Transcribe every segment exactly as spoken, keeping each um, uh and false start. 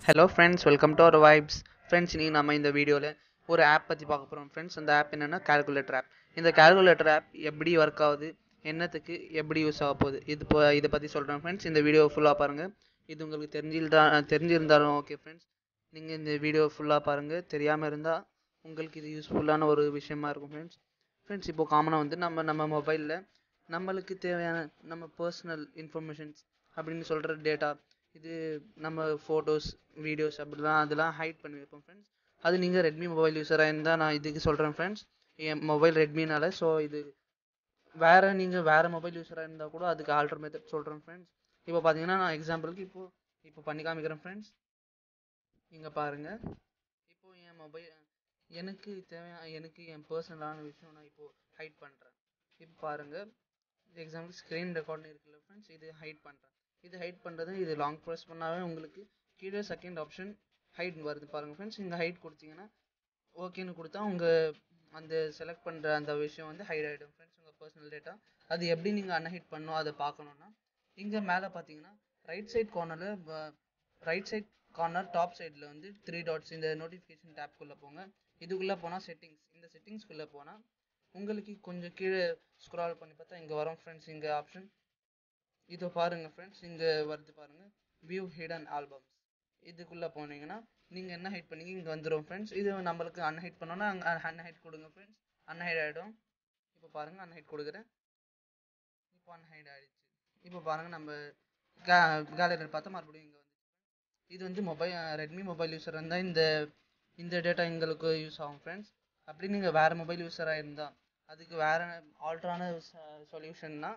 Hello friends, welcome to our vibes. Friends, இன்றைக்கி நம்ம இந்த வீடியோவில் ஒரு ஆப் பற்றி பார்க்க போகிறோம் ஃப்ரெண்ட்ஸ். அந்த ஆப் என்னென்னா கால்குலேட்டர் ஆப். இந்த கால்குலேட்டர் ஆப் எப்படி ஒர்க் ஆகுது, என்னத்துக்கு எப்படி யூஸ் ஆக போகுது, இது இப்போ இதை பற்றி சொல்கிறேன் ஃப்ரெண்ட்ஸ். இந்த வீடியோ ஃபுல்லாக பாருங்கள். இது உங்களுக்கு தெரிஞ்சிருந்தா தெரிஞ்சிருந்தாலும் ஓகே ஃப்ரெண்ட்ஸ், நீங்கள் இந்த வீடியோ ஃபுல்லாக பாருங்கள். தெரியாமல் இருந்தால் உங்களுக்கு இது யூஸ்ஃபுல்லான ஒரு விஷயமா இருக்கும் ஃப்ரெண்ட்ஸ். ஃப்ரெண்ட்ஸ், இப்போது காமனாக வந்து நம்ம நம்ம மொபைலில் நம்மளுக்கு தேவையான நம்ம பர்சனல் இன்ஃபர்மேஷன்ஸ் அப்படின்னு சொல்கிற டேட்டா, இது நம்ம ஃபோட்டோஸ் வீடியோஸ் அப்படிலாம் அதெல்லாம் ஹைட் பண்ணி வைப்போம் ஃப்ரெண்ட்ஸ். அது நீங்கள் ரெட்மி மொபைல் யூஸராக இருந்தால் நான் இதுக்கு சொல்கிறேன் ஃப்ரெண்ட்ஸ். என் மொபைல் ரெட்மினால, ஸோ இது வேறு நீங்கள் வேறு மொபைல் யூஸராக இருந்தால் கூட அதுக்கு ஆல்டர் மெத்தட் சொல்கிறேன் ஃப்ரெண்ட்ஸ். இப்போ பார்த்தீங்கன்னா நான் எக்ஸாம்பிளுக்கு இப்போது இப்போ பண்ணி காமிக்கிறேன் ஃப்ரெண்ட்ஸ். இங்கே பாருங்கள். இப்போது என் மொபைல் எனக்கு தேவையான எனக்கு என் பர்சனலான விஷயம் நான் இப்போது ஹைட் பண்ணுறேன். இப்போ பாருங்கள், எக்ஸாம்பிள் ஸ்க்ரீன் ரெக்கார்ட்னு இருக்குல்ல ஃப்ரெண்ட்ஸ், இது ஹைட் பண்ணுறேன். இது ஹைட் பண்ணுறது, இது லாங் ப்ரெஸ் பண்ணாவே உங்களுக்கு கீழே செகண்ட் ஆப்ஷன் ஹைட் வருது பாருங்கள் ஃப்ரெண்ட்ஸ். இங்கே ஹைட் கொடுத்தீங்கன்னா ஓகேன்னு கொடுத்தா உங்கள் அந்த செலக்ட் பண்ணுற அந்த விஷயம் வந்து ஹைட் ஆகிடும் ஃப்ரெண்ட்ஸ், உங்கள் பர்சனல் டேட்டா. அது எப்படி நீங்கள் அன்ஹைட் பண்ணணும் அதை பார்க்கணுன்னா இங்கே மேலே பார்த்தீங்கன்னா ரைட் சைட் கார்னரில் ரைட் சைட் கார்னர் டாப் சைடில் வந்து த்ரீ டாட்ஸ், இந்த நோட்டிஃபிகேஷன் டேப்குள்ளே போங்க. இதுக்குள்ளே போனால் செட்டிங்ஸ், இந்த செட்டிங்ஸ்குள்ளே போனால் உங்களுக்கு கொஞ்சம் கீழே ஸ்க்ரால் பண்ணி பார்த்தா இங்கே வரும் ஃப்ரெண்ட்ஸ். இங்கே ஆப்ஷன் இதோ பாருங்கள் ஃப்ரெண்ட்ஸ், இங்கே வருது பாருங்கள், வியூ ஹிடன் ஆல்பம்ஸ். இதுக்குள்ளே போனீங்கன்னா நீங்கள் என்ன ஹைட் பண்ணீங்க இங்கே வந்துடும் ஃப்ரெண்ட்ஸ். இது நம்மளுக்கு அன்ஹைட் பண்ணோன்னா அங்கே அன்ஹைட் கொடுங்க ஃப்ரெண்ட்ஸ், அன்ஹைட் ஆகிடும். இப்போ பாருங்கள், அன்ஹைட் கொடுக்குறேன். இப்போ அன்ஹைட் ஆகிடுச்சு. இப்போ பாருங்கள், நம்ம கே கேலரியில் பார்த்தா மறுபடியும் இங்கே வந்து இது வந்து மொபைல் ரெட்மி மொபைல் யூஸர் இருந்தால் இந்த இந்த டேட்டா எங்களுக்கு யூஸ் ஆகும் ஃப்ரெண்ட்ஸ். அப்படி நீங்கள் வேறு மொபைல் யூஸராக இருந்தால் அதுக்கு வேறு ஆல்ட்ரான சொல்யூஷன்னா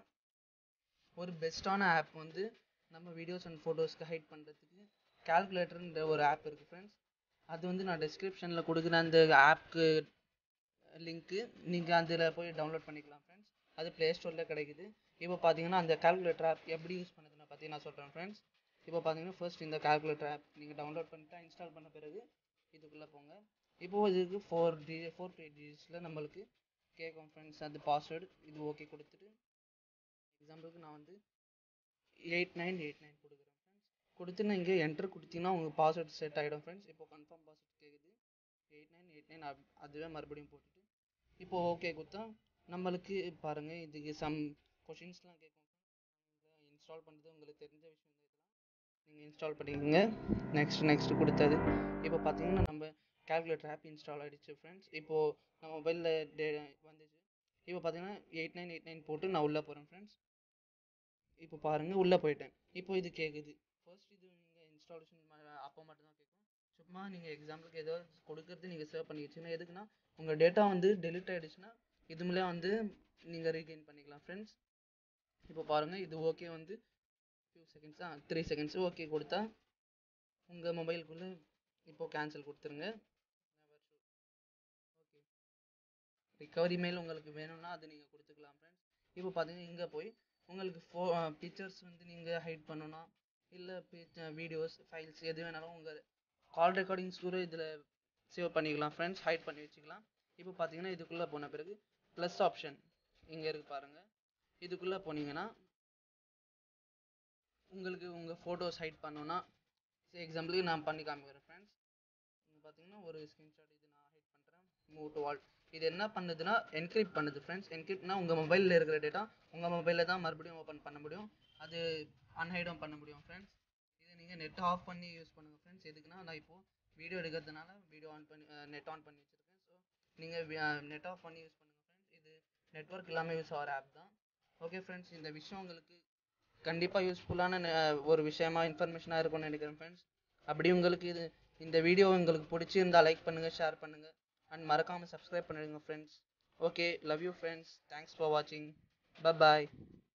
ஒரு பெஸ்ட்டான ஆப் வந்து நம்ம வீடியோஸ் அண்ட் ஃபோட்டோஸ்க்கு ஹைட் பண்ணுறதுக்கு கால்குலேட்டர்ன்ற ஒரு ஆப் இருக்குது ஃப்ரெண்ட்ஸ். அது வந்து நான் டிஸ்கிரிப்ஷனில் கொடுக்குற அந்த ஆப்க்கு லிங்க்கு நீங்கள் அதில் போய் டவுன்லோட் பண்ணிக்கலாம் ஃப்ரெண்ட்ஸ். அது ப்ளே ஸ்டோரில் கிடைக்குது. இப்போ பார்த்தீங்கன்னா அந்த கால்குலேட்டர் ஆப் எப்படி யூஸ் பண்ணுறதுன்னு பற்றி நான் சொல்கிறேன் ஃப்ரெண்ட்ஸ். இப்போ பார்த்தீங்கன்னா ஃபர்ஸ்ட் இந்த கால்குலேட்டர் ஆப் நீங்கள் டவுன்லோட் பண்ணிட்டா இன்ஸ்டால் பண்ண பிறகு இதுக்குள்ளே போங்க. இப்போது இதுக்கு four D four to eight டிஜிட்ஸில் நம்மளுக்கு கேட்கும் ஃப்ரெண்ட்ஸ். அது பாஸ்வேர்டு இது ஓகே கொடுத்துட்டு எக்ஸாம்பிளுக்கு நான் வந்து எயிட் நைன் எயிட் நைன் கொடுக்குறேன் ஃப்ரெண்ட்ஸ். கொடுத்து நான் இங்கே என்டர் கொடுத்தீங்கன்னா உங்கள் பாஸ்வேர்டு செட் ஆகிடும் ஃப்ரெண்ட்ஸ். இப்போ கன்ஃபார்ம் பாஸ்வேர்டு கேட்குது, எயிட் நைன் எயிட் நைன் அதுவே மறுபடியும் போட்டுட்டு இப்போது ஓகே கொடுத்தா நம்மளுக்கு பாருங்கள் இதுக்கு சம் கொஷின்ஸ்லாம் கேட்கும். இன்ஸ்டால் பண்ணுறது உங்களுக்கு தெரிஞ்ச விஷயம் தான், இதெல்லாம் நீங்கள் இன்ஸ்டால் பண்ணிக்கோங்க. நெக்ஸ்ட் நெக்ஸ்ட் கொடுத்தது இப்போ பார்த்தீங்கன்னா நம்ம கால்குலேட்டர் ஆப் இன்ஸ்டால் ஆகிடுச்சு ஃப்ரெண்ட்ஸ். இப்போது நம்ம மொபைலில் டே வந்துச்சு. இப்போ பார்த்தீங்கன்னா எயிட் நைன் எயிட் நைன் போட்டு நான் உள்ளே போகிறேன் ஃப்ரெண்ட்ஸ். இப்போ பாருங்கள், உள்ளே போயிட்டேன். இப்போ இது கேட்குது ஃபர்ஸ்ட், இது நீங்கள் இன்ஸ்டாலேஷன் அப்போ மட்டும்தான் கேட்கும். சும்மா நீங்கள் எக்ஸாம்பிளுக்கு ஏதோ கொடுக்குறது நீங்கள் சேவ் பண்ணி வச்சுன்னா எதுக்குன்னா உங்கள் டேட்டா வந்து டெலிட் ஆகிடுச்சுன்னா இதுமிலே வந்து நீங்கள் ரீகெயின் பண்ணிக்கலாம் ஃப்ரெண்ட்ஸ். இப்போ பாருங்கள், இது ஓகே வந்து ஃபியூ செகண்ட்ஸ் தான், த்ரீ செகண்ட்ஸ் ஓகே கொடுத்தா உங்கள் மொபைலுக்குள்ளே இப்போது கேன்சல் கொடுத்துருங்க. ஓகே, ரிகவரி மெயில் உங்களுக்கு வேணும்னா அது நீங்கள் கொடுத்துக்கலாம் ஃப்ரெண்ட்ஸ். இப்போ பார்த்தீங்கன்னா இங்கே போய் உங்களுக்கு ஃபோ பிக்சர்ஸ் வந்து நீங்கள் ஹைட் பண்ணணும்னா இல்லை வீடியோஸ் ஃபைல்ஸ் எது வேணாலும் உங்கள் கால் ரெக்கார்டிங்ஸ் கூட இதில் சேவ் பண்ணிக்கலாம் ஃப்ரெண்ட்ஸ், ஹைட் பண்ணி வச்சுக்கலாம். இப்போ பார்த்தீங்கன்னா இதுக்குள்ளே போன பிறகு ப்ளஸ் ஆப்ஷன் இங்கே இருக்குது பாருங்கள். இதுக்குள்ளே போனீங்கன்னா உங்களுக்கு உங்கள் ஃபோட்டோஸ் ஹைட் பண்ணோன்னா எக்ஸாம்பிளுக்கு நான் பண்ணி காமிக்கிறேன் ஃப்ரெண்ட்ஸ். இங்கே பார்த்தீங்கன்னா ஒரு ஸ்க்ரீன்ஷாட் இது நான் ஹைட் பண்ணுறேன், மூவ் டு வால். இது என்ன பண்ணுதுன்னா என்கிரிப்ட் பண்ணுது ஃப்ரெண்ட்ஸ். என்கிரிப்ட்னா உங்கள் மொபைலில் இருக்கிற டேட்டா உங்கள் மொபைலில் தான் மறுபடியும் ஓப்பன் பண்ண முடியும், அது அன்ஹைடும் பண்ண முடியும் ஃப்ரெண்ட்ஸ். இதை நீங்கள் நெட் ஆஃப் பண்ணி யூஸ் பண்ணுங்கள் ஃப்ரெண்ட்ஸ். எதுக்குன்னா நான் இப்போது வீடியோ எடுக்கிறதுனால வீடியோ ஆன் பண்ணி நெட் ஆன் பண்ணி வச்சுருக்கேன். ஸோ நீங்கள் நெட் ஆஃப் பண்ணி யூஸ் பண்ணுங்கள் ஃப்ரெண்ட்ஸ். இது நெட்ஒர்க் இல்லாமல் யூஸ் ஆகிற ஆப் தான். ஓகே ஃப்ரெண்ட்ஸ், இந்த விஷயம் உங்களுக்கு கண்டிப்பாக யூஸ்ஃபுல்லான ஒரு விஷயமா இன்ஃபர்மேஷனாக இருக்கும்னு நினைக்கிறேன் ஃப்ரெண்ட்ஸ். அப்படி உங்களுக்கு இது இந்த வீடியோ உங்களுக்கு பிடிச்சிருந்தால் லைக் பண்ணுங்கள், ஷேர் பண்ணுங்கள் அண்ட் மறக்காமல் சப்ஸ்கிரைப் பண்ணிடுங்க friends. Okay, love you friends. Thanks for வாட்சிங். பை பாய்.